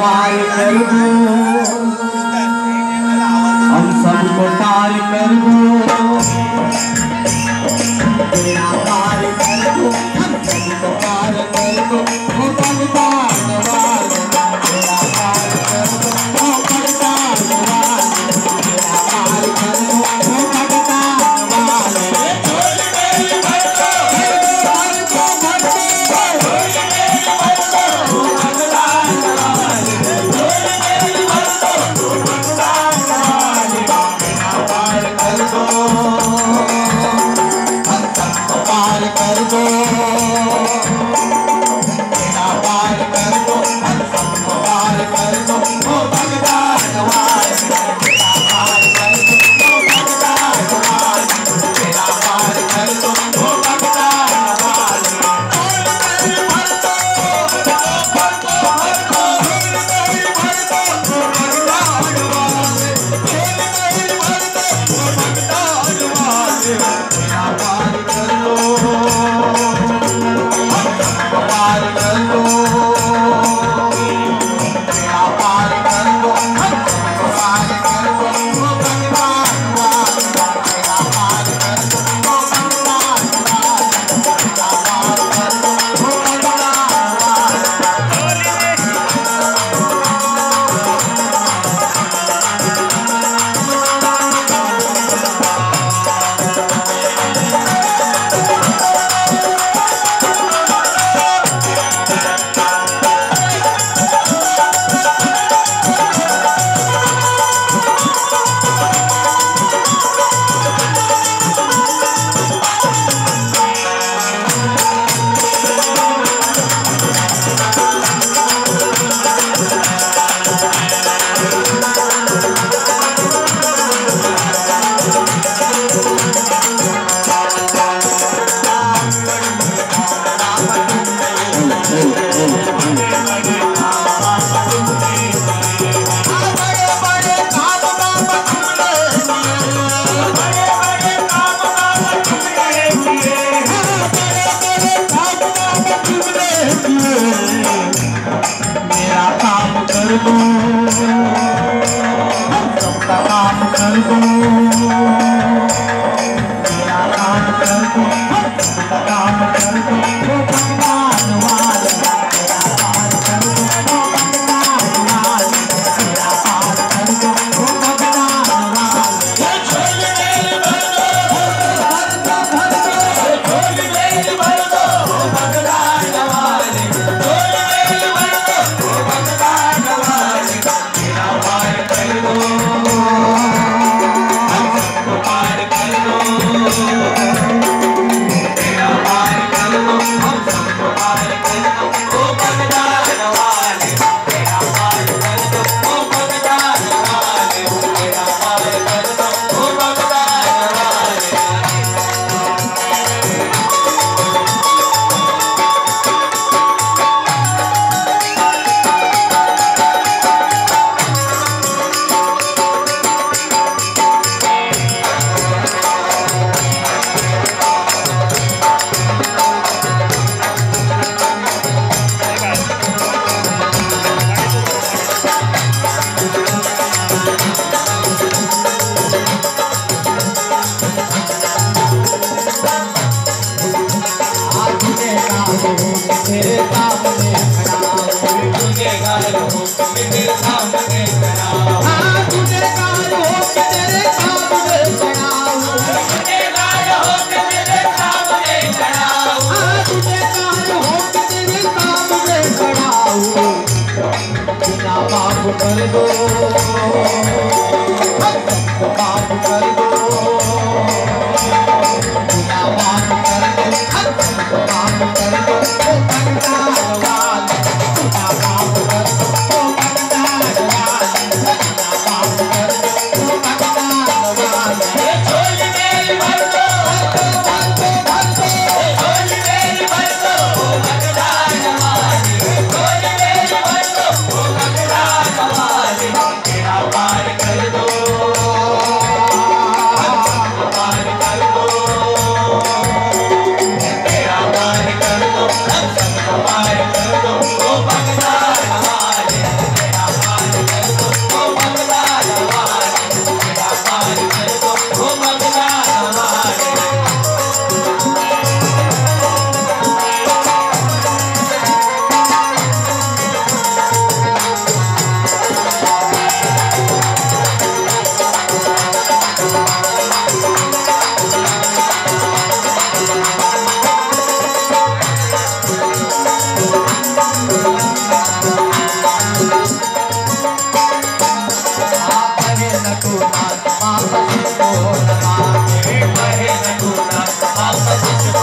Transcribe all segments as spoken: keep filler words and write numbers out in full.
पार कर दो, हम सबको पार कर दो, बेड़ा पार कर दो, हम सबको पार कर दो, वो भगवान वाले बेड़ा पार कर दो, वो भगवान वाले बेड़ा पार कर दो, वो भगवान वाले भर दो भर दो भर दो भर दो वो भगवान वाले भर दो वो भगवान वाले बेड़ा पार कर दो, हम सबको पार कर दो, बेड़ा पार कर दो, हम सबको पार कर दो, वो भगवान वाले बेड़ा पार कर दो, वो भगवान वाले बेड़ा पार कर दो, वो भगवान वाले भर दो भर दो भर दो भर दो वो भगवान वाले भर दो वो भगवान वाले बेड़ा पार कर दो, हम सबको पार कर दो, बेड़ा पार कर दो, हम सबको पार कर दो, वो भगवान वाले बेड़ा पार कर दो, वो भगवान वाले बेड़ा पार कर दो, वो भगवान वाले मेरा काम कर दो, हम सबका काम कर दो, मेरा काम कर दो, हम सबका काम कर दो, वो भगवान वाले बेड़ा पार कर दो, वो भगवान वाले बेड़ा पार कर दो, वो भगवान वाले छोड़ मेरी भर दो भर दो छोड़ मेरी भर दो, वो भगवान वाले छोड़ मेरी भर दो, वो भगवान वाले बेड़ा पार कर दो, हम सबको पार कर दो, बेड़ा पार कर दो, हम सबको पार कर दो, वो भगवान वाले बेड़ा पार कर दो, वो भगवान वाले बेड़ा पार कर दो, वो भगवान वाले तेरे सामने खड़ा हूँ, तुझे गाल हो तेरे सामने खड़ा हूँ, हाँ तुझे गाल हो तेरे सामने खड़ा हूँ, तुझे गाल हो तेरे सामने खड़ा हूँ, हाँ तुझे गाल हो तेरे सामने खड़ा हूँ, बिना माफ कर दो, हम सबको माफ कर दो, बिना माफ कर दो, हम सबको माफ कर दो, वो भगवान वाले बिना माफ कर दो, वो भगवान वाले बिना माफ कर दो, वो भगवान वाले छोड़ मेरी भर दो भर दो भर दो छोड़ मेरी भर दो, वो भगवान वाले छोड़ मेरी भर दो, वो भगवान वाले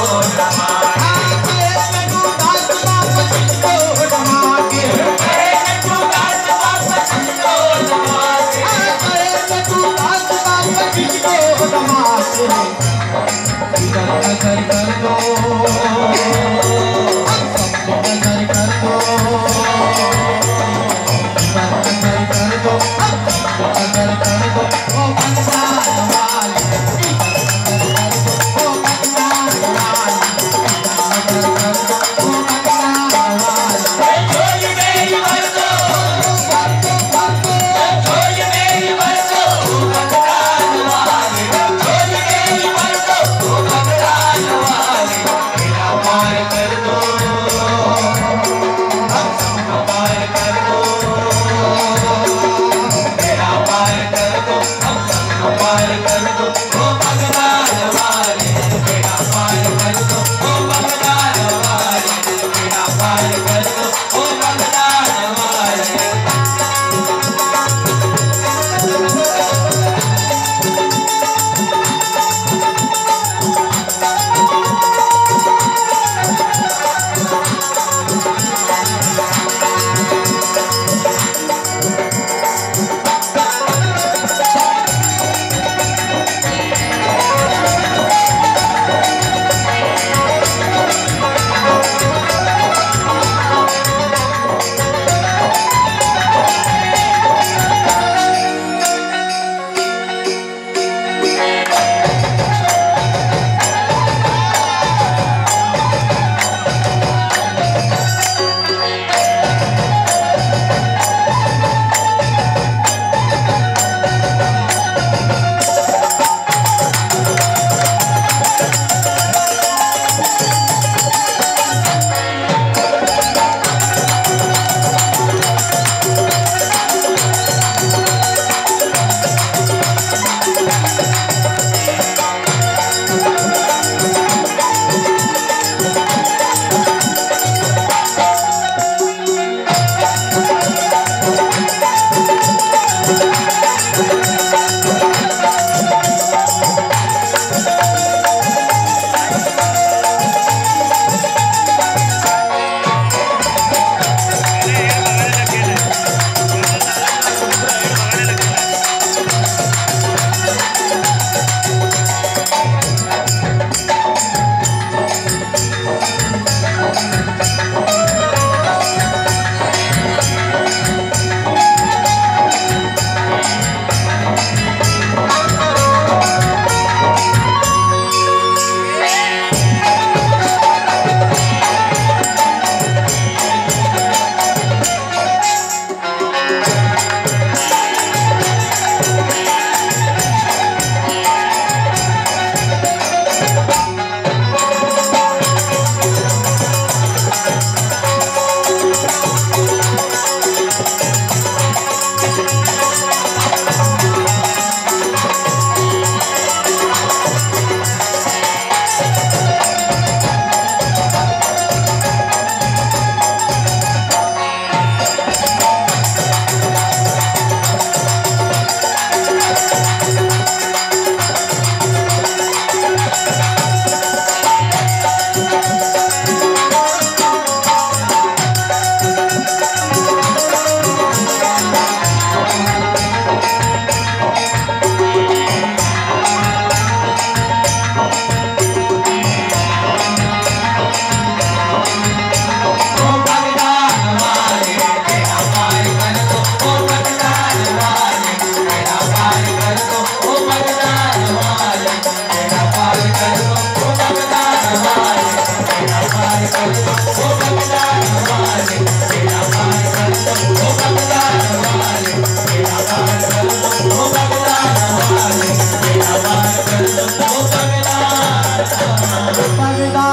Bhagwan